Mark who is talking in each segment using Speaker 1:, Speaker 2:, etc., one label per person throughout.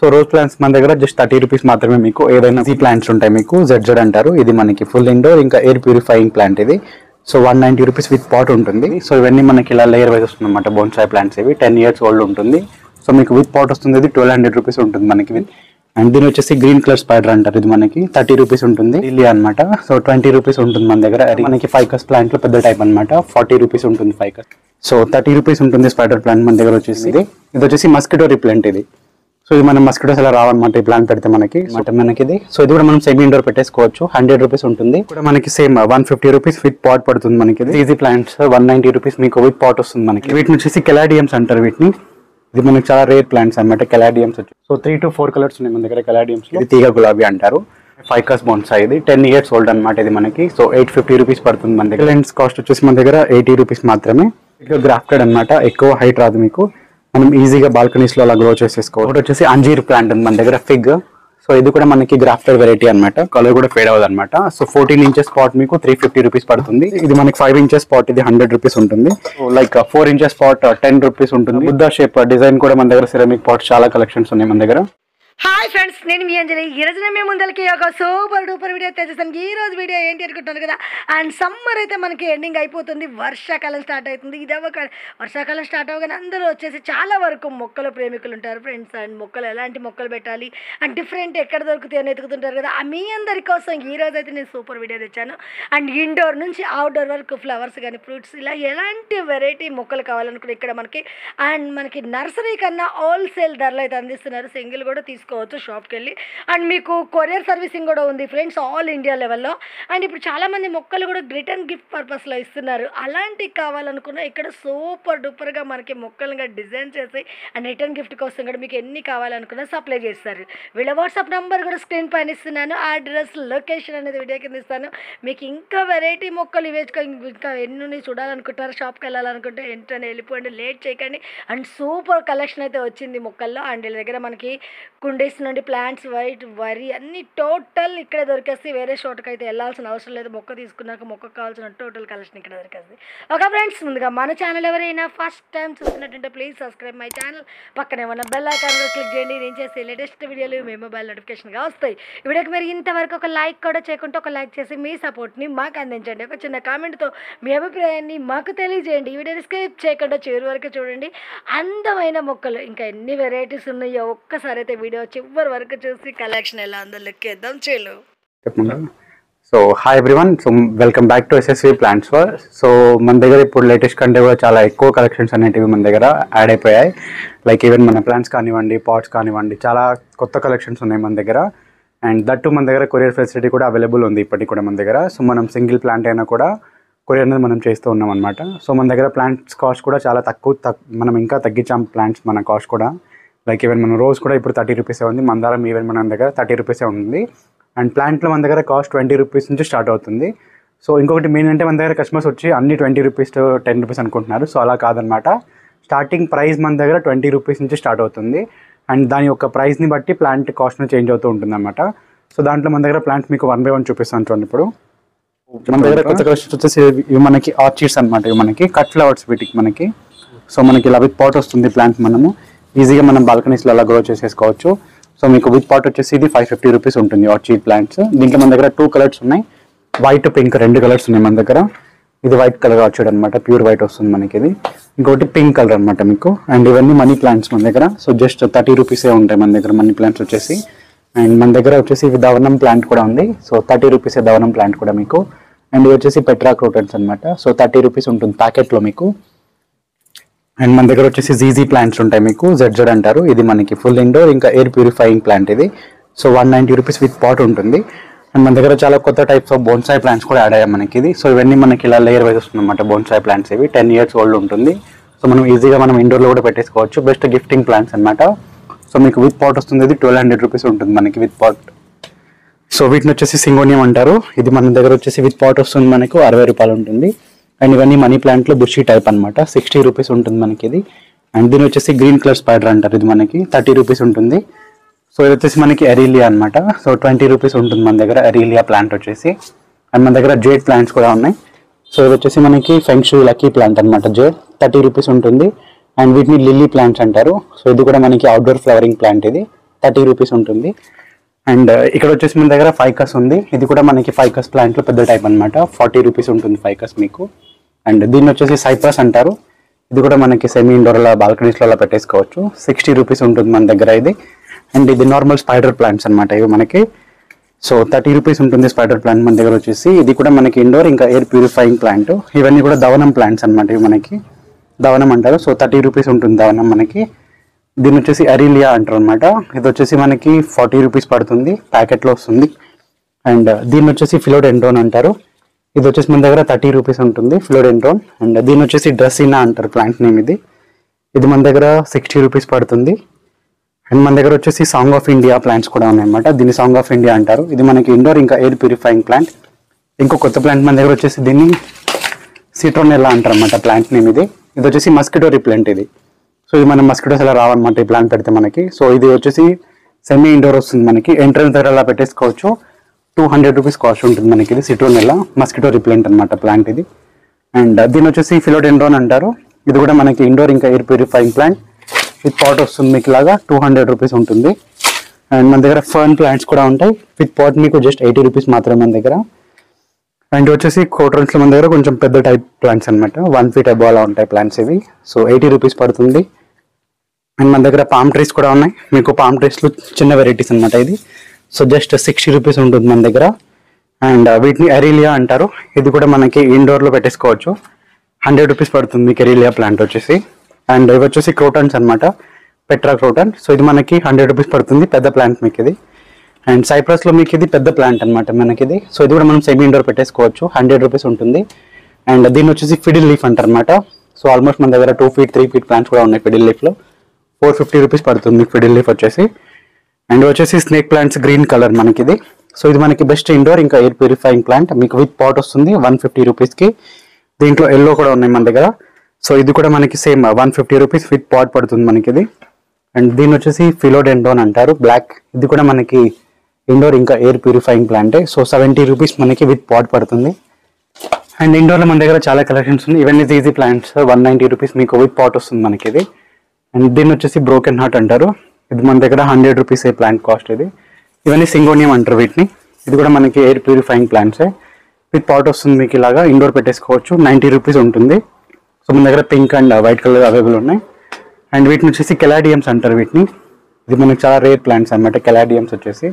Speaker 1: So rose plants మన దగ్గర just 30 rupees మాత్రమే. మీకు ఏదైనా ఈ ప్లాంట్స్ ఉంటాయి మీకు ZZ అంటారు. ఇది మనకి ఫుల్ ఇండోర్ ఇంకా ఎయిర్ ప్యూరిఫైయింగ్ ప్లాంట్ ఇది. సో 190 రూపీస్ విత్ పాట్ ఉంటుంది. సో ఇవన్నీ మనకి ఇలా లేయర్ వైజ్ వస్తుంది అనమాట. బోన్సాయ్ ప్లాంట్స్ ఇవి 10 years ఓల్డ్ ఉంటుంది. సో మీకు విత్ పాట్ వస్తుంది. ఇది 1200 రూపీస్ ఉంటుంది మనకి. అండ్ దీని వచ్చేసి గ్రీన్ కలర్ స్పైడర్ అంటారు. ఇది మనకి 30 రూపీస్ ఉంటుంది. లిల్లీ అనమాట. సో 20 రూపీస్ ఉంటుంది మన దగ్గర. మనకి ఫైకస్ ప్లాంట్ లో పెద్ద టైప్ అనమాట. 40 రూపీస్ ఉంటుంది ఫైకస్. సో 30 రూపీస్ ఉంటుంది స్పైడర్ ప్లాంట్ మన దగ్గర వచ్చేసి. ఇది వచ్చేసి మస్కిటో రిప్లెంట్ ఇది. సో ఇది మనం మస్కిటోస్ అలా రావన్నమాట ఈ ప్లాంట్ పెడితే మనకి ఇది. సో ఇది కూడా మనం సెమీ ఇండోర్ పెట్టేసుకోవచ్చు. 100 రూపీస్ ఉంటుంది. కూడా మనకి సేమ్ 150 రూపీస్ విత్ పాట్ పడుతుంది మనకి. ఈజీ ప్లాంట్స్ 190 రూపీస్ మీకు విత్ పాట్ వస్తుంది మనకి. వీటిని వచ్చేసి కెలాడియమ్స్ అంటారు వీటిని. ఇది మనకి చాలా రేర్ ప్లాంట్స్ అనమాట కెలాడియమ్స్ వచ్చి. సో 3 to 4 కలర్స్ ఉన్నాయి మన దగ్గర కెలాడియమ్స్ లో. ఇది తీగ గులాబీ అంటారు. ఫైకస్ బోన్సాయ్ ఇది 10 years ఓల్డ్ అనమాట. ఇది మనకి సో 850 రూపీస్ పడుతుంది మన దగ్గర. లెన్స్ కాస్ట్ వచ్చేసి మన దగ్గర 80 రూపీస్ మాత్రమే. ఇక గ్రాఫ్టెడ్ అనమాట. ఎక్కువ హైట్ రాదు మీకు. మనం ఈజీగా బాల్కనీస్ లో అలా గ్రో చేసేసుకోవచ్చు. ఒకటి వచ్చేసి అంజీర్ ప్లాంట్ ఉంది మన దగ్గర ఫిగ్. సో ఇది కూడా మనకి గ్రాఫ్టెడ్ వెరైటీ అనమాట. కలర్ కూడా ఫేడ్ అవ్వదు అనమాట. సో 14 inches పాట్ మీకు 350 రూపీస్ పడుతుంది. ఇది మనకి 5 inches పాట్ ఇది 100 రూపీస్ ఉంటుంది. లైక్ 4 inches పాట్ 10 రూపీస్ ఉంటుంది. బుద్ధా షేప్ డిజైన్ కూడా మన దగ్గర సిరామిక్ పాట్ చాలా కలెక్షన్స్ ఉన్నాయి మన దగ్గర.
Speaker 2: హాయ్ ఫ్రెండ్స్, నేను మీ అంజలి. ఈ రోజు మేము ముందరికి ఒక సూపర్ డూపర్ వీడియో తెచ్చేసాను. ఈ రోజు వీడియో ఏంటి అనుకుంటున్నారు కదా. అండ్ సమ్మర్ అయితే మనకి ఎండింగ్ అయిపోతుంది, వర్షాకాలం స్టార్ట్ అవుతుంది. ఇది వర్షాకాలం స్టార్ట్ అవ్వగానే అందరూ వచ్చేసి చాలా వరకు మొక్కల ప్రేమికులు ఉంటారు ఫ్రెండ్స్. అండ్ మొక్కలు ఎలాంటి మొక్కలు పెట్టాలి అండ్ డిఫరెంట్ ఎక్కడ దొరుకుతాయి అని ఎతుకుతుంటారు కదా. మీ అందరి కోసం ఈ రోజు అయితే నేను సూపర్ వీడియో తెచ్చాను. అండ్ ఇండోర్ నుంచి అవుట్డోర్ వరకు ఫ్లవర్స్ కానీ ఫ్రూట్స్ ఇలా ఎలాంటి వెరైటీ మొక్కలు కావాలనుకుంటే ఇక్కడ మనకి నర్సరీ కన్నా హోల్సేల్ ధరలు అయితే అందిస్తున్నారు. సింగిల్ కూడా తీసుకోవచ్చు షాప్కి వెళ్ళి. అండ్ మీకు కొరియర్ సర్వీసింగ్ కూడా ఉంది ఫ్రెండ్స్, ఆల్ ఇండియా లెవెల్లో. అండ్ ఇప్పుడు చాలామంది మొక్కలు కూడా రిటర్న్ గిఫ్ట్ పర్పస్లో ఇస్తున్నారు. అలాంటివి కావాలనుకున్నా ఇక్కడ సూపర్ డూపర్గా మనకి మొక్కలుగా డిజైన్ చేసి అండ్ రిటర్న్ గిఫ్ట్ కోసం కూడా మీకు ఎన్ని కావాలనుకున్నా సప్లై చేస్తారు. వీళ్ళ వాట్సాప్ నెంబర్ కూడా స్క్రీన్ పైన ఇస్తున్నాను. అడ్రస్ లొకేషన్ అనేది వీడియో కింద ఇస్తాను. మీకు ఇంకా వెరైటీ మొక్కలు ఇంకా ఎన్ని చూడాలనుకుంటారు, షాప్కి వెళ్ళాలనుకుంటే వెంటనే వెళ్ళిపోండి, లేట్ చేయకండి. అండ్ సూపర్ కలెక్షన్ అయితే వచ్చింది మొక్కల్లో. అండ్ వీళ్ళ దగ్గర మనకి కుండీస్ నుండి ప్లాంట్స్, వైట్, వరి అన్ని టోటల్ ఇక్కడే దొరికేసి వేరే చోటకి అయితే వెళ్ళాల్సిన అవసరం లేదు. మొక్క తీసుకున్నాక మొక్కకు కావాల్సిన టోటల్ కలెక్షన్ ఇక్కడ దొరికేస్తుంది. ఓకే ఫ్రెండ్స్, ముందుగా మన ఛానల్ ఎవరైనా ఫస్ట్ టైం చూస్తున్నట్టుంటే ప్లీజ్ సబ్స్క్రైబ్ మై ఛానల్. పక్కనే ఉన్న బెల్ ఐకాన్ క్లిక్ చేయండి. నేను చేసే లేటెస్ట్ వీడియోలు మీ మొబైల్ నోటిఫికేషన్గా వస్తాయి. ఈ వీడియోకి మీరు ఇంతవరకు ఒక లైక్ కూడా చేయకుంటే ఒక లైక్ చేసి మీ సపోర్ట్ని మాకు అందించండి. ఒక చిన్న కామెంట్తో మీ అభిప్రాయాన్ని మాకు తెలియజేయండి. ఈ వీడియోని స్కిప్ చేయకుండా చివరి వరకు చూడండి. అందమైన మొక్కలు ఇంకా ఎన్ని వెరైటీస్ ఉన్నాయో ఒక్కసారి అయితే వీడియో చివరి వరకు చూసి కలెక్షన్ ఎలా ఉందో లెక్కేద్దాం. చేలు
Speaker 1: so hi everyone. So welcome back to SSV Plants World. So మన దగ్గర ఇప్పుడు లేటెస్ట్ కంటే కూడా చాలా ఎక్కువ కలెక్షన్స్ అనేటివి మన దగ్గర యాడ్ అయిపోయాయి. లైక్ ఈవెన్ మన ప్లాంట్స్ కానివ్వండి, పాట్స్ కానివ్వండి, చాలా కొత్త కలెక్షన్స్ ఉన్నాయి మన దగ్గర. అండ్ దట్టు మన దగ్గర కొరియర్ ఫెసిలిటీ కూడా అవైలబుల్ ఉంది ఇప్పటికి కూడా మన దగ్గర. సో మనం సింగిల్ ప్లాంట్ అయినా కూడా కొరియర్ అనేది మనం చేస్తూ ఉన్నాం అనమాట. సో మన దగ్గర ప్లాంట్స్ కాస్ట్ కూడా చాలా మనం ఇంకా తగ్గించాం ప్లాంట్స్ మన కాస్ట్ కూడా. లైక్ ఈవెన్ మన రోజ్ కూడా ఇప్పుడు 30 రూపీసే ఉంది. మందారం ఈవెన్ మన దగ్గర 30 రూపీసే ఉంది. అండ్ ప్లాంట్లో మన దగ్గర కాస్ట్ 20 రూపీస్ నుంచి స్టార్ట్ అవుతుంది. సో ఇంకొకటి మెయిన్ అంటే మన దగ్గర కస్టమర్స్ వచ్చి అన్ని 20 రూపీస్ 10 రూపీస్ అనుకుంటున్నారు. సో అలా కాదనమాట. స్టార్టింగ్ ప్రైస్ మన దగ్గర 20 రూపీస్ నుంచి స్టార్ట్ అవుతుంది. అండ్ దాని యొక్క ప్రైస్ని బట్టి ప్లాంట్ కాస్ట్ చేంజ్ అవుతూ ఉంటుంది అనమాట. సో దాంట్లో మన దగ్గర ప్లాంట్స్ మీకు 1 by 1 చూపిస్తాను చూడండి. ఇప్పుడు మన దగ్గర కొత్త కలెక్షన్స్ వచ్చేసి ఇవి మనకి ఆర్చిడ్స్ అనమాట. ఇవి మనకి కట్ ఫ్లవర్స్ వీటికి మనకి. సో మనకి ఇలా విత్ పాట్ వస్తుంది ప్లాంట్. మనము ఈజీగా మనం బాల్కనీస్లో అలా గ్రో చేసేసుకోవచ్చు. సో మీకు విత్ పాట్ వచ్చేసి ఇది 550 రూపీస్ ఉంటుంది ఆర్చిడ్ ప్లాంట్స్. దీంట్లో మన దగ్గర 2 కలర్స్ ఉన్నాయి. వైట్, పింక్ 2 కలర్స్ ఉన్నాయి మన దగ్గర. ఇది వైట్ కలర్ ఆర్చిడ్ అనమాట, ప్యూర్ వైట్ వస్తుంది మనకి. ఇది ఇంకోటి పింక్ కలర్ అనమాట మీకు. అండ్ ఇవన్నీ మనీ ప్లాంట్స్ మన దగ్గర. సో జస్ట్ 30 రూపీసే ఉంటాయి మన దగ్గర మనీ ప్లాంట్స్ వచ్చేసి. అండ్ మన దగ్గర వచ్చేసి ఇది దవనం ప్లాంట్ కూడా ఉంది. సో 30 రూపీసే దవనం ప్లాంట్ కూడా మీకు. అండ్ ఇది వచ్చేసి పెట్రా క్రోటన్స్ అనమాట. సో 30 రూపీస్ ఉంటుంది ప్యాకెట్లో మీకు. అండ్ మన దగ్గర వచ్చేసి జీజీ ప్లాంట్స్ ఉంటాయి మీకు, ZZ అంటారు. ఇది మనకి ఫుల్ ఇండోర్ ఇంకా ఎయిర్ ప్యూరిఫైయింగ్ ప్లాంట్ ఇది. సో 190 రూపీస్ విత్ పాట్ ఉంటుంది. అండ్ మన దగ్గర చాలా కొత్త టైప్స్ ఆఫ్ బోన్సాయ్ ప్లాంట్స్ కూడా యాడ్ అయ్యాయి మనకి. ఇది సో ఇవన్నీ మనకి ఇలా లేయర్ వైజ్ వస్తుంది అనమాట. బోన్సాయ్ ప్లాంట్స్ ఇవి 10 years ఓల్డ్ ఉంటుంది. సో మనం ఈజీగా మనం ఇండోర్లో కూడా పెట్టేసుకోవచ్చు. బెస్ట్ గిఫ్టింగ్ ప్లాంట్స్ అనమాట. సో మీకు విత్ పాట్ వస్తుంది. ఇది 1200 రూపీస్ ఉంటుంది మనకి విత్ పాట్. సో వీటిని వచ్చేసి సింగోనియం అంటారు. ఇది మన దగ్గర వచ్చేసి విత్ పాట్ వస్తుంది మనకు 60 రూపాయలు ఉంటుంది. అండ్ ఇవన్నీ మనీ ప్లాంట్లో బుషీ టైప్ అనమాట. 60 రూపీస్ ఉంటుంది మనకి ఇది. అండ్ దీని వచ్చేసి గ్రీన్ కలర్ స్పైడర్ అంటారు. ఇది మనకి 30 రూపీస్ ఉంటుంది. సో ఇది వచ్చేసి మనకి ఎరీలియా అనమాట. సో 20 రూపీస్ ఉంటుంది మన దగ్గర ఎరీలియా ప్లాంట్ వచ్చేసి. అండ్ మన దగ్గర జేడ్ ప్లాంట్స్ కూడా ఉన్నాయి. సో ఇది వచ్చేసి మనకి ఫెంక్షూ లక్కీ ప్లాంట్ అనమాట. జేడ్ 30 రూపీస్ ఉంటుంది. అండ్ వీటిని లిల్లీ ప్లాంట్స్ అంటారు. సో ఇది కూడా మనకి అవుట్డోర్ ఫ్లవరింగ్ ప్లాంట్ ఇది 30 రూపీస్ ఉంటుంది. అండ్ ఇక్కడ వచ్చేసి మన దగ్గర ఫైకస్ ఉంది. ఇది కూడా మనకి ఫైకస్ ప్లాంట్లో పెద్ద టైప్ అనమాట. 40 రూపీస్ ఉంటుంది ఫైకస్ మీకు. అండ్ దీన్ని వచ్చేసి సైప్రస్ అంటారు. ఇది కూడా మనకి సెమీ ఇండోర్లో బాల్కనీస్లో పెట్టేసుకోవచ్చు. 60 రూపీస్ ఉంటుంది మన దగ్గర ఇది. అండ్ ఇది నార్మల్ స్పైడర్ ప్లాంట్స్ అనమాట ఇవి మనకి. సో 30 రూపీస్ ఉంటుంది స్పైడర్ ప్లాంట్ మన దగ్గర వచ్చేసి. ఇది కూడా మనకి ఇండోర్ ఇంకా ఎయిర్ ప్యూరిఫైయింగ్ ప్లాంట్. ఇవన్నీ కూడా దవనం ప్లాంట్స్ అనమాట ఇవి మనకి. దవనం అంటారు. సో 30 రూపీస్ ఉంటుంది దవనం మనకి. దీని వచ్చేసి అరీలియా అంటారు అనమాట. ఇది వచ్చేసి మనకి 40 రూపీస్ పడుతుంది, ప్యాకెట్లో వస్తుంది. అండ్ దీన్ని వచ్చేసి ఫిలోడెండ్రోన్ అంటారు. ఇది వచ్చేసి మన దగ్గర 30 రూపీస్ ఉంటుంది ఫిలోడెండ్రోన్. అండ్ దీని వచ్చేసి డ్రెస్సినా అంటారు ప్లాంట్ నేమ్ ఇది. ఇది మన దగ్గర 60 రూపీస్ పడుతుంది. అండ్ మన దగ్గర వచ్చేసి సాంగ్ ఆఫ్ ఇండియా ప్లాంట్స్ కూడా ఉన్నాయన్నమాట. దీన్ని సాంగ్ ఆఫ్ ఇండియా అంటారు. ఇది మనకి ఇండోర్ ఇంకా ఎయిర్ ప్యూరిఫైయింగ్ ప్లాంట్. ఇంకో కొత్త ప్లాంట్ మన దగ్గర వచ్చేసి దీన్ని సిట్రోనెల్లా అంటారు అన్నమాట ప్లాంట్ నేమ్ ఇది. ఇది వచ్చేసి మస్కిటో రిప్లెంట్ ఇది. సో ఇది మనం మస్కిటోస్ ఎలా రావన్నమాట ఈ ప్లాంట్ పెడితే మనకి. సో ఇది వచ్చేసి సెమీ ఇండోర్ వస్తుంది మనకి. ఎంట్రన్స్ దగ్గర అలా పెట్టేసుకోవచ్చు. 200 రూపీస్ కాస్ట్ ఉంటుంది మనకి. ఇది సిట్రోనెల్లా మస్కిటో రిప్లెంట్ అనమాట ప్లాంట్ ఇది. అండ్ దీని వచ్చేసి ఫిలోడెండ్రోన్ అంటారు. ఇది కూడా మనకి ఇండోర్ ఇంకా air purifying plant. With pot వస్తుంది మీకు ఇలాగా 200 రూపీస్ ఉంటుంది. అండ్ మన దగ్గర ఫర్న్ ప్లాంట్స్ కూడా ఉంటాయి. విత్ పాట్ మీకు జస్ట్ 80 రూపీస్ మాత్రమే మన దగ్గర. అండ్ వచ్చేసి కోట్రన్స్లో మన దగ్గర కొంచెం పెద్ద టైప్ ప్లాంట్స్ అనమాట. 1 feet అబౌవ్ అలా ఉంటాయి ప్లాంట్స్ ఇవి. సో 80 రూపీస్ పడుతుంది. అండ్ మన దగ్గర పామ్ ట్రీస్ కూడా ఉన్నాయి. మీకు పామ్ ట్రీస్లో చిన్న వెరైటీస్ అనమాట ఇది. సో జస్ట్ 60 రూపీస్ ఉంటుంది మన దగ్గర. అండ్ వీటిని అరీలియా అంటారు. ఇది కూడా మనకి ఇండోర్లో పెట్టేసుకోవచ్చు. 100 రూపీస్ పడుతుంది మీకు అరీలియా ప్లాంట్ వచ్చేసి. అండ్ ఇవి వచ్చేసి క్రోటన్స్ అనమాట, పెట్రా క్రోటన్. సో ఇది మనకి 100 రూపీస్ పడుతుంది, పెద్ద ప్లాంట్ మీకు ఇది. అండ్ సైప్రస్లో మీకు ఇది పెద్ద ప్లాంట్ అనమాట మనకి ఇది. సో ఇది కూడా మనం సెమీ ఇండోర్ పెట్టేసుకోవచ్చు. 100 రూపీస్ ఉంటుంది. అండ్ దీన్ని వచ్చేసి ఫిడిల్ లీఫ్ అంటారు అనమాట. సో ఆల్మోస్ట్ మన దగ్గర 2 feet 3 feet ప్లాంట్స్ కూడా ఉన్నాయి ఫిడిల్ లీఫ్లో. 450 రూపీస్ పడుతుంది మీకు ఫిడిల్ లీఫ్ వచ్చేసి. అండ్ వచ్చేసి స్నేక్ ప్లాంట్స్ గ్రీన్ కలర్ మనకి ఇది. సో ఇది మనకి బెస్ట్ ఇండోర్ ఇంకా ఎయిర్ ప్యూరిఫైయింగ్ ప్లాంట్. మీకు విత్ పాట్ వస్తుంది 150 రూపీస్కి. దీంట్లో ఎల్లో కూడా ఉన్నాయి మన దగ్గర. సో ఇది కూడా మనకి సేమ్ 150 రూపీస్ విత్ పాట్ పడుతుంది మనకి ఇది. అండ్ దీని వచ్చేసి ఫిలోడెండ్రోన్ అంటారు బ్లాక్. ఇది కూడా మనకి ఇండోర్ ఇంకా ఎయిర్ ప్యూరిఫైయింగ్ ప్లాంటే. సో 70 రూపీస్ మనకి విత్ పాట్ పడుతుంది. అండ్ ఇండోర్లో మన దగ్గర చాలా కలెక్షన్స్ ఉన్నాయి. ఇవన్నీ ఈజీ ప్లాంట్స్ 190 రూపీస్ మీకు విత్ పాట్ వస్తుంది మనకి ఇది. అండ్ దీన్ని వచ్చేసి బ్రోకెన్ హార్ట్ అంటారు. ఇది మన దగ్గర 100 రూపీస్ ప్లాంట్ కాస్ట్ ఇది. ఇవన్నీ సింగోనియం అంటారు వీటిని. ఇది కూడా మనకి ఎయిర్ ప్యూరిఫైయింగ్ ప్లాంట్సే. విత్ పాట్ వస్తుంది మీకు ఇలాగా. ఇండోర్ పెట్టేసుకోవచ్చు. 90 రూపీస్ ఉంటుంది. సో మన దగ్గర pink and white colour available ఉన్నాయి. అండ్ వీటిని వచ్చేసి కెలాడియమ్స్ అంటారు వీటిని. ఇది మనకి చాలా రేర్ ప్లాంట్స్ అనమాట. కెలాడియమ్స్ వచ్చేసి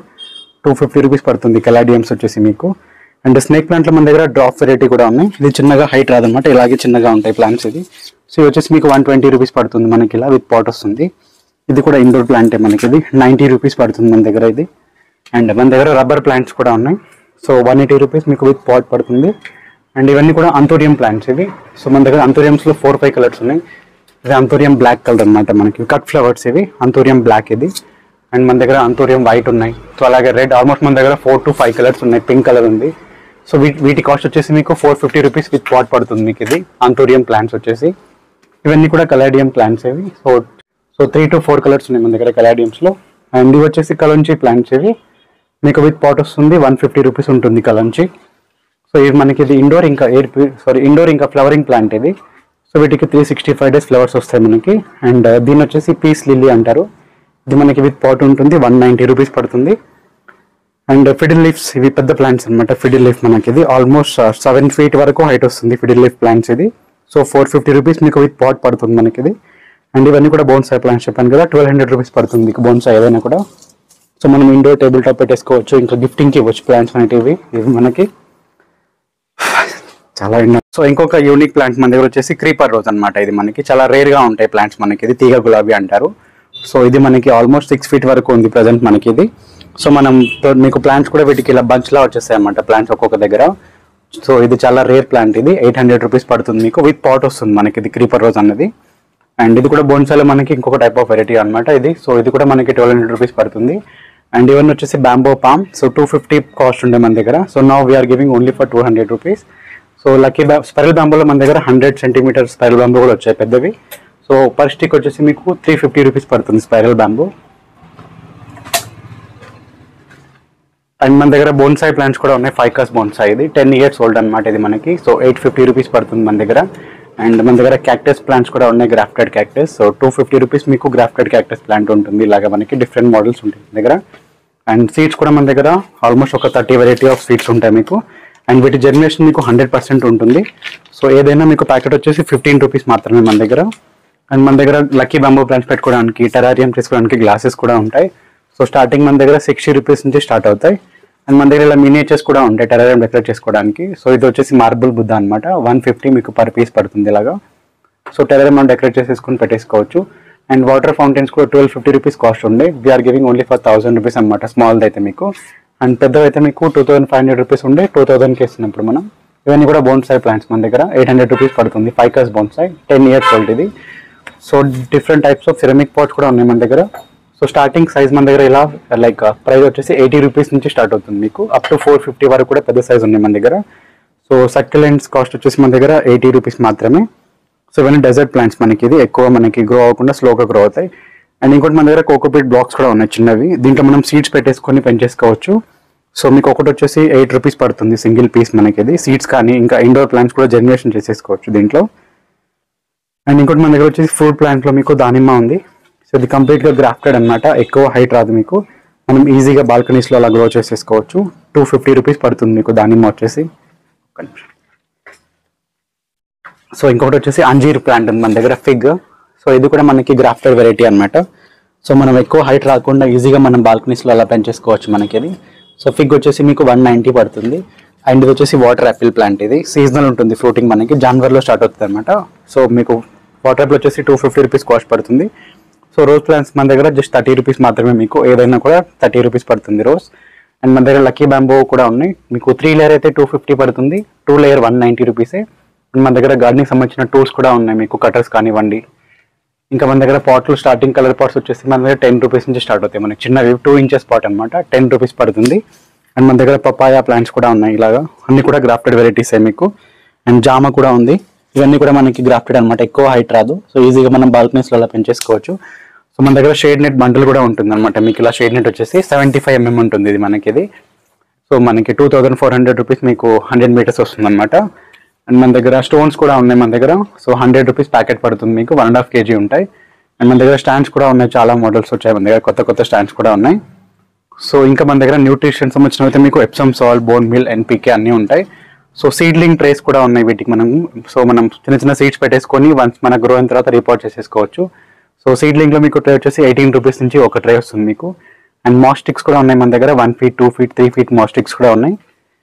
Speaker 1: 250 రూపీస్ పడుతుంది కెలాడియమ్స్ వచ్చేసి మీకు. అండ్ స్నేక్ ప్లాంట్లో మన దగ్గర డ్రాప్ వెరైటీ కూడా ఉన్నాయి. ఇది చిన్నగా హైట్ రాదనమాట, ఇలాగే చిన్నగా ఉంటాయి ప్లాంట్స్ ఇది. సో ఇది వచ్చేసి మీకు 120 రూపీస్ పడుతుంది మనకి ఇలా విత్ పాట్ వస్తుంది. ఇది కూడా ఇండోర్ ప్లాంటే మనకి ఇది. 90 రూపీస్ పడుతుంది మన దగ్గర ఇది. అండ్ మన దగ్గర రబ్బర్ ప్లాంట్స్ కూడా ఉన్నాయి. సో 180 రూపీస్ మీకు విత్ పాట్ పడుతుంది. అండ్ ఇవన్నీ కూడా అంతోరియం ప్లాంట్స్ ఇవి. సో మన దగ్గర అంతోరియంస్లో 4-5 కలర్స్ ఉన్నాయి. ఇది అంతోరియం బ్లాక్ కలర్ అనమాట మనకి. కట్ ఫ్లవర్స్ ఇవి, అంతోరియం బ్లాక్ ఇది. అండ్ మన దగ్గర అంతోరియం వైట్ ఉన్నాయి. సో అలాగే రెడ్. ఆల్మోస్ట్ మన దగ్గర 4 to 5 కలర్స్ ఉన్నాయి. పింక్ కలర్ ఉంది. సో వీటి కాస్ట్ వచ్చేసి మీకు 450 రూపీస్ విత్ పాట్ పడుతుంది మీకు ఇది. అంతోరియం ప్లాంట్స్ వచ్చేసి. ఇవన్నీ కూడా కలాడియం ప్లాంట్స్ ఇవి. సో 3 to 4 కలర్స్ ఉన్నాయి మన దగ్గర కలాడియంస్లో. అండ్ ఇవి వచ్చేసి కలంచి ప్లాంట్స్ ఇవి. మీకు విత్ పాట్ వస్తుంది 150 రూపీస్ ఉంటుంది కలంచి. సో ఇది మనకి ఇది ఇండోర్ ఇంకా ఇండోర్ ఇంకా ఫ్లవరింగ్ ప్లాంట్ ఇది. సో వీటికి 365 days ఫ్లవర్స్ వస్తాయి మనకి. అండ్ దీని వచ్చేసి పీస్ లిల్లీ అంటారు. ఇది మనకి విత్ పాట్ ఉంటుంది. 190 రూపీస్ పడుతుంది. అండ్ ఫిడిల్ లీఫ్స్ ఇవి పెద్ద ప్లాంట్స్ అనమాట. ఫిడిల్ లీఫ్ మనకి ఇది ఆల్మోస్ట్ 7 feet వరకు హైట్ వస్తుంది ఫిడిల్ లీఫ్ ప్లాంట్స్ ఇది. సో 450 రూపీస్ మీకు విత్ పాట్ పడుతుంది మనకి ఇది. అండ్ ఇవన్నీ కూడా బోన్సాయ్ ప్లాంట్స్ చెప్పాను కదా, 1200 రూపీస్ పడుతుంది మీకు బోన్సాయ్ ఏదైనా కూడా. సో మనం ఇండోర్ టేబుల్ టాప్ పెట్టేసుకోవచ్చు. ఇంకా గిఫ్టింగ్కి ఇవ్వచ్చు ప్లాంట్స్ అనేటివి ఇవి మనకి చాలా. సో ఇంకొక యూనిక్ ప్లాంట్ మన దగ్గర వచ్చేసి క్రీపర్ రోజ్ అనమాట. ఇది మనకి చాలా రేర్గా ఉంటాయి ప్లాంట్స్ మనకి. ఇది తీగ గులాబీ అంటారు. సో ఇది మనకి ఆల్మోస్ట్ 6 feet వరకు ఉంది ప్రజెంట్ మనకి ఇది. సో మనం మీకు ప్లాంట్స్ కూడా వీటికి ఇలా బంచ్లా వచ్చేస్తాయి అన్నమాట ప్లాంట్స్ ఒక్కొక్క దగ్గర. సో ఇది చాలా రేర్ ప్లాంట్ ఇది. 800 రూపీస్ పడుతుంది మీకు విత్ పాట్ వస్తుంది మనకి ఇది క్రీపర్ రోజ్ అన్నది. అండ్ ఇది కూడా బోన్సాలో మనకి ఇంకొక టైప్ ఆఫ్ వెరైటీ అనమాట ఇది. సో ఇది కూడా మనకి 1200 రూపీస్ పడుతుంది. అండ్ ఇవన్నీ వచ్చేసి బ్యాంబో పామ్. సో 250 కాస్ట్ ఉండే మన దగ్గర. So now we are giving only for 200 rupees. So lucky spiral బ్యాంబోలో మన దగ్గర 100 centimeter స్పైరల్ బ్యాంబో కూడా వచ్చాయి పెద్దవి. సో పర్ స్టిక్ వచ్చేసి మీకు 350 రూపీస్ పడుతుంది స్పైరల్ బ్యాంబో. అండ్ మన దగ్గర బోన్సాయ్ ప్లాంట్స్ కూడా ఉన్నాయి. ఫైకస్ బోన్సాయ్ ఇది 10 years ఓల్డ్ అనమాట ఇది మనకి. సో 850 రూపీస్ పడుతుంది మన దగ్గర. అండ్ మన దగ్గర క్యాక్టస్ ప్లాంట్స్ కూడా ఉన్నాయి, గ్రాఫ్టెడ్ క్యాక్టస్. సో 250 రూపీస్ మీకు గ్రాఫ్టెడ్ క్యాక్టస్ ప్లాంట్ ఉంటుంది. ఇలాగా మనకి డిఫరెంట్ మోడల్స్ ఉంటాయి మన దగ్గర. అండ్ సీడ్స్ కూడా మన దగ్గర ఆల్మోస్ట్ ఒక 30 వెరైటీ ఆఫ్ సీడ్స్ ఉంటాయి మీకు. అండ్ వీటి జర్మినేషన్ మీకు 100% ఉంటుంది. సో ఏదైనా మీకు ప్యాకెట్ వచ్చేసి 15 రూపీస్ మాత్రమే మన దగ్గర. అండ్ మన దగ్గర లక్కీ బ్యాంబూ ప్లాంట్స్ పెట్టుకోవడానికి, టెరారియం చేసుకోవడానికి గ్లాసెస్ కూడా ఉంటాయి. సో స్టార్టింగ్ మన దగ్గర 60 రూపీస్ నుంచి స్టార్ట్ అవుతాయి. అండ్ మన దగ్గర ఇలా మినియేచర్స్ కూడా ఉంటాయి టెరారియం డెకరేట్ చేసుకోవడానికి. సో ఇది వచ్చేసి మార్బుల్ బుద్ధ అనమాట. 150 మీకు పర్ పీస్ పడుతుంది ఇలాగా. సో టెరారియం మనం డెకరేట్ చేసేసుకుని పెట్టేసుకోవచ్చు. అండ్ వాటర్ ఫౌంటైన్స్ కూడా 1250 రూపీస్ కాస్ట్ ఉండే. We are giving only for 1000 rupees అనమాట, స్మాల్ది అయితే మీకు. అండ్ పెద్దవి అయితే మీకు 2500 రూపీస్ ఉండే, 2000కి ఇస్తున్నప్పుడు మనం. ఇవన్నీ కూడా బోన్సాయ్ ప్లాంట్స్ మన దగ్గర 800 రూపీస్ పడుతుంది. 5 కస్ బోన్సాయ్, 10 years ఓల్డ్ ఇది. So different types of ceramic pots కూడా ఉన్నాయి మన దగ్గర. సో స్టార్టింగ్ సైజ్ మన దగ్గర ఇలా లైక్ ప్రైస్ వచ్చేసి 80 రూపీస్ నుంచి స్టార్ట్ అవుతుంది మీకు. అప్ టు 450 వరకు కూడా పెద్ద సైజ్ ఉన్నాయి మన దగ్గర. సో సక్యులెంట్స్ కాస్ట్ వచ్చేసి మన దగ్గర 80 రూపీస్ మాత్రమే. సో ఇవన్నీ డెజర్ట్ ప్లాంట్స్ మనకి. ఇది ఎక్కువ మనకి గ్రో అవ్వకుండా స్లోగా గ్రో అవుతాయి. అండ్ ఇంకోటి మన దగ్గర కోకోపీట్ బ్లాక్స్ కూడా ఉన్నాయి చిన్నవి. దీంట్లో మనం సీడ్స్ పెట్టేసుకొని పెంచేసుకోవచ్చు. సో మీకు ఒకటి వచ్చేసి 8 రూపీస్ పడుతుంది సింగిల్ పీస్ మనకి. ఇది సీడ్స్ కానీ ఇంకా ఇండోర్ ప్లాంట్స్ కూడా జనరేషన్ చేసేసుకోవచ్చు దీంట్లో. అండ్ ఇంకోటి మన దగ్గర వచ్చేసి ఫ్రూట్ ప్లాంట్లో మీకు దానిమ్మ ఉంది. సో ఇది కంప్లీట్గా గ్రాఫ్టెడ్ అనమాట, ఎక్కువ హైట్ రాదు మీకు. మనం ఈజీగా బాల్కనీస్లో అలా గ్రో చేసేసుకోవచ్చు. 250 రూపీస్ పడుతుంది మీకు దానిమ్మ వచ్చేసి. సో ఇంకొకటి వచ్చేసి అంజీర్ ప్లాంట్ ఉంది మన దగ్గర, ఫిగ్. సో ఇది కూడా మనకి గ్రాఫ్టెడ్ వెరైటీ అనమాట. సో మనం ఎక్కువ హైట్ రాకుండా ఈజీగా మనం బాల్కనీస్లో అలా పెంచేసుకోవచ్చు మనకి ఇది. సో ఫిగ్ వచ్చేసి మీకు 190 పడుతుంది. అండ్ ఇది వచ్చేసి వాటర్ యాపిల్ ప్లాంట్. ఇది సీజనల్ ఉంటుంది, ఫ్రూటింగ్ మనకి జనవరిలో స్టార్ట్ అవుతుంది అనమాట. సో మీకు వాటర్ యాపిల్ వచ్చేసి 250 రూపీస్ కాస్ట్ పడుతుంది. సో రోజ్ ప్లాంట్స్ మన దగ్గర జస్ట్ 30 రూపీస్ మాత్రమే మీకు. ఏదైనా కూడా 30 రూపీస్ పడుతుంది రోజ్. అండ్ మన దగ్గర లక్కీ బ్యాంబో కూడా ఉన్నాయి మీకు. 3 లేయర్ అయితే 250 పడుతుంది, 2 లేయర్ 190 రూపీసే. అండ్ మన దగ్గర గార్డెనింగ్ సంబంధించిన టూల్స్ కూడా ఉన్నాయి మీకు, కటర్స్ కానివ్వండి. ఇంకా మన దగ్గర పాట్లు స్టార్టింగ్ కలర్ పాట్స్ వచ్చేసి మన దగ్గర 10 రూపీస్ నుంచి స్టార్ట్ అవుతాయి మనకి. చిన్నవి 2 inches పాట్ అనమాట, 10 రూపీస్ పడుతుంది. అండ్ మన దగ్గర పపాయా ప్లాంట్స్ కూడా ఉన్నాయి ఇలాగా. అన్ని కూడా గ్రాఫ్టెడ్ వెరైటీసే మీకు. అండ్ జామ కూడా ఉంది. ఇవన్నీ కూడా మనకి గ్రాఫ్టెడ్ అనమాట, ఎక్కువ హైట్ రాదు. సో ఈజీగా మనం బాల్కనీస్లో అలా పెంచేసుకోవచ్చు. సో మన దగ్గర షేడ్ నెట్ బండిల్ కూడా ఉంటుంది అనమాట మీకు. ఇలా షేడ్ నెట్ వచ్చేసి 75 mm ఉంటుంది ఇది మనకి. ఇది సో మనకి 2400 రూపీస్ మీకు 100 meters వస్తుంది అనమాట. అండ్ మన దగ్గర స్టోన్స్ కూడా ఉన్నాయి మన దగ్గర. సో 100 రూపీస్ ప్యాకెట్ పడుతుంది మీకు, 1.5 kg ఉంటాయి. అండ్ మన దగ్గర స్టాండ్స్ కూడా ఉన్నాయి, చాలా మోడల్స్ వచ్చాయి మన దగ్గర, కొత్త కొత్త స్టాండ్స్ కూడా ఉన్నాయి. సో ఇంకా మన దగ్గర న్యూట్రిషన్ సంబంధించిన అయితే మీకు Epsom salt, bone meal, NPK అన్నీ ఉంటాయి. సో సీడ్లింగ్ ట్రేస్ కూడా ఉన్నాయి వీటికి మనం. సో మనం చిన్న చిన్న సీడ్స్ పెట్టేసుకొని వన్స్ మన గ్రో అయిన తర్వాత రిపోర్ట్ చేసేసుకోవచ్చు. సో సీడ్లింగ్లో మీకు ట్రే వచ్చేసి 18 రూపీస్ నుంచి ఒక ట్రే వస్తుంది మీకు. అండ్ మాస్టిక్స్ కూడా ఉన్నాయి మన దగ్గర, 1 feet, 2 feet, 3 feet మాస్టిక్స్ కూడా ఉన్నాయి.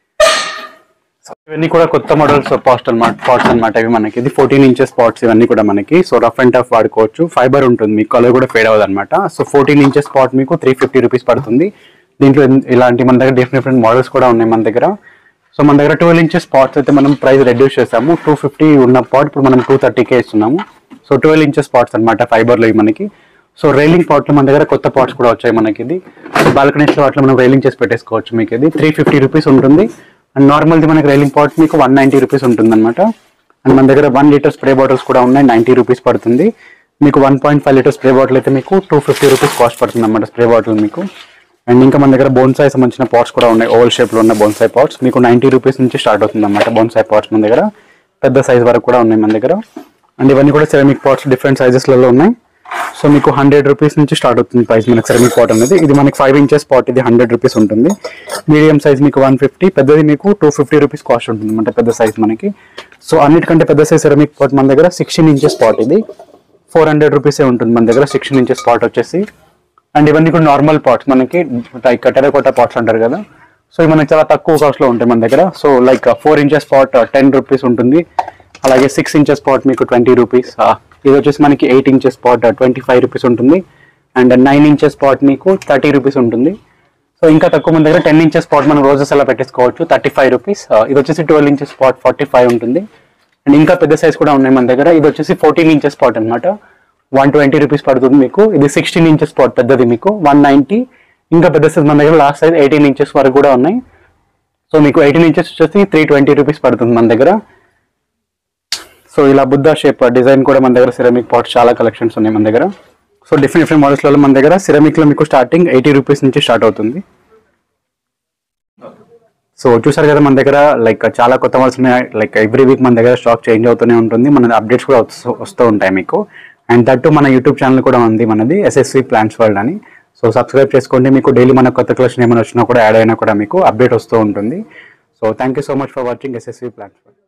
Speaker 1: ఇవన్నీ కూడా కొత్త మోడల్స్ పాట్స్ అనమాట ఇవి మనకి. ఇది 14 inches పాట్స్ ఇవన్నీ కూడా మనకి. సో రఫ్ అండ్ టఫ్ వాడుకోవచ్చు, ఫైబర్ ఉంటుంది మీకు, కలర్ కూడా ఫేడ్ అవ్వదు అనమాట. సో 14 inches పాట్ మీకు 350 రూపీస్ పడుతుంది. దీంట్లో ఇలాంటి మన దగ్గర డిఫరెంట్ మోడల్స్ కూడా ఉన్నాయి మన దగ్గర. సో మన దగ్గర 12 inches పాట్స్ అయితే మనం ప్రైస్ రెడ్యూస్ చేసాము. 250 ఉన్న పాట్ ఇప్పుడు మనం 230K ఇస్తున్నాము. సో 12 inches పాట్స్ అనమాట, ఫైబర్లో మనకి. సో రైలింగ్ పాట్లు మన దగ్గర కొత్త పాట్స్ కూడా వచ్చాయి మనకి. ఇది సో బాల్కనీస్లో అట్లా మనం రైలింగ్ చేసి పెట్టేసుకోవచ్చు మీకు. ఇది 350 రూపీస్ ఉంటుంది. అండ్ నార్మల్ది మనకి రైలింగ్ పాట్ మీకు 190 రూపీస్ ఉంటుంది అనమాట. అండ్ మన దగ్గర 1 liter స్ప్రే బాటిల్స్ కూడా ఉన్నాయి, 90 రూపీస్ పడుతుంది మీకు. 1.5 liter స్ప్రే బాటిల్ అయితే మీకు 250 రూపీస్ కాస్ట్ పడుతుంది అనమాట స్ప్రే బాటిల్ మీకు. అండ్ ఇంకా మన దగ్గర బోన్సాయ్ సంబంధించిన పాట్స్ కూడా ఉన్నాయి, ఓవల్ షేప్లో ఉన్న బోన్సాయ్ పాట్స్ మీకు 90 రూపీస్ నుంచి స్టార్ట్ అవుతుంది అనమాట. బోన్సాయ్ పాట్స్ మన దగ్గర పెద్ద సైజ్ వరకు కూడా ఉన్నాయి మన దగ్గర. అండ్ ఇవన్నీ కూడా సెరామిక్ పాట్స్ డిఫరెంట్ సైజెస్లలో ఉన్నాయి. సో మీకు 100 రూపీస్ నుంచి స్టార్ట్ అవుతుంది ప్రైస్ మనకి సెరామిక్ పాట్ అనేది. ఇది మనకి 5 inches పాట్, ఇది 100 రూపీస్ ఉంటుంది. మీడియం సైజ్ మీకు 150, పెద్దది మీకు 250 రూపీస్ కాస్ట్ ఉంటుంది అనమాట పెద్ద సైజ్ మనకి. సో అన్నిటికంటే పెద్ద సైజ్ సెరామిక్ పాట్ మన దగ్గర 16 inches పాట్, ఇది 400 రూపీసే ఉంటుంది మన దగ్గర 16 inches పాట్ వచ్చేసి. అండ్ ఇవన్నీ కూడా నార్మల్ పాట్స్ మనకి, లైక్ టెరకోటా పాట్స్ అంటారు కదా. సో ఇవి మనకి చాలా తక్కువ కాస్ట్లో ఉంటాయి మన దగ్గర. So like 4 inches pot 10 rupees ఉంటుంది. అలాగే 6 inches పాట్ మీకు 20 రూపీస్. ఇది వచ్చేసి మనకి 8 inches పాట్ 25 రూపీస్ ఉంటుంది. అండ్ 9 inches పాట్ మీకు 30 రూపీస్ ఉంటుంది. సో ఇంకా తక్కువ మన దగ్గర 10 inches పాట్ మనం రోజెస్ అలా పెట్టేసుకోవచ్చు, 35 రూపీస్. ఇది వచ్చేసి 12 inches పాట్ 45 ఉంటుంది. అండ్ ఇంకా పెద్ద సైజ్ కూడా ఉన్నాయి మన దగ్గర. ఇది వచ్చేసి 14 inches పాట్ అనమాట, 120 రూపీస్ పడుతుంది మీకు. ఇది 16 inches పాట్ పెద్దది మీకు 190. ఇంకా పెద్ద సైజ్ మన దగ్గర లాస్ట్ సైజ్ 18 inches వరకు కూడా ఉన్నాయి. సో మీకు 18 inches వచ్చేసి 320 రూపీస్ పడుతుంది మన దగ్గర. సో ఇలా బుద్ధ షేప్ డిజైన్ కూడా మన దగ్గర సిరమిక్ పాట్స్ చాలా కలెక్షన్స్ ఉన్నాయి మన దగ్గర. సో డిఫరెంట్ మోడల్స్లలో మన దగ్గర సిరమిక్లో మీకు స్టార్టింగ్ 80 రూపీస్ నుంచి స్టార్ట్ అవుతుంది. సో చూసారు కదా మన దగ్గర లైక్ చాలా కొత్త మోడల్స్ ఉన్నాయి. లైక్ ఎవ్రీ వీక్ మన దగ్గర స్టాక్ చేంజ్ అవుతూనే ఉంటుంది. మన అప్డేట్స్ కూడా వస్తూ ఉంటాయి మీకు. అండ్ దట్టు మన యూట్యూబ్ ఛానల్ కూడా ఉంది మనది, SSV Plants World అని. సో సబ్స్క్రైబ్ చేసుకోండి. మీకు డైలీ మన కొత్త కలెక్షన్ ఏమైనా వచ్చినా కూడా యాడ్ అయినా కూడా మీకు అప్డేట్ వస్తూ ఉంటుంది. So thank you so much for watching SSV Plants World.